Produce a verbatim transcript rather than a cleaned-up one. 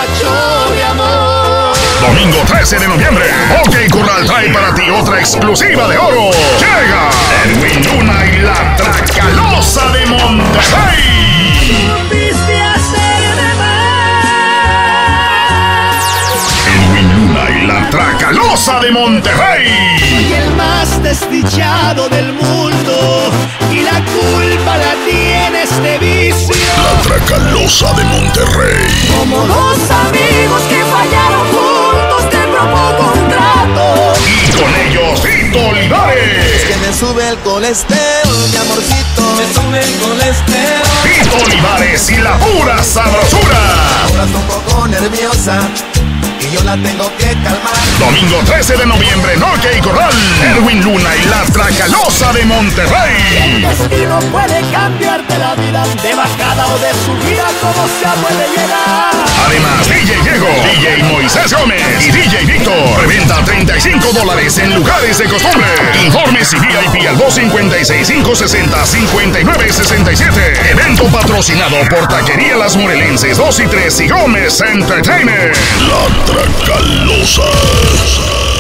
borracho de amor. Domingo trece de noviembre, OK Corral trae para ti otra exclusiva de oro. Llega Edwin Luna y la Tracalosa de Monterrey. Supiste hacerme mal. Edwin Luna y la Tracalosa de Monterrey. Y el más desdichado del mundo, y la culpa la tiene este vicio. La Tracalosa de Monterrey. Como dos amigos que fallaron juntos, te propongo un trato. Y con ellos, Tito Olivares. Que me sube el colesterol, mi amorcito. Me sube el colesterol. Tito Olivares y la pura sabrosura. Ahora está un poco nerviosa y yo la tengo que calmar. Domingo trece de noviembre en OK Corral. Edwin Luna y la Tracalosa de Monterrey. El destino puede cambiarte la vida, de bajada o de subida, como sea puede llegar. Además, D J Diego, D J Moisés Gómez y D J Víctor. Reventa treinta y cinco dólares en lugares de costumbre. Informes y V I P al dos cinco seis, cinco seis cero, cinco nueve seis siete. Evento patrocinado por Taquería Las Morelenses dos y tres y Gómez Entertainment. La Tracalosa.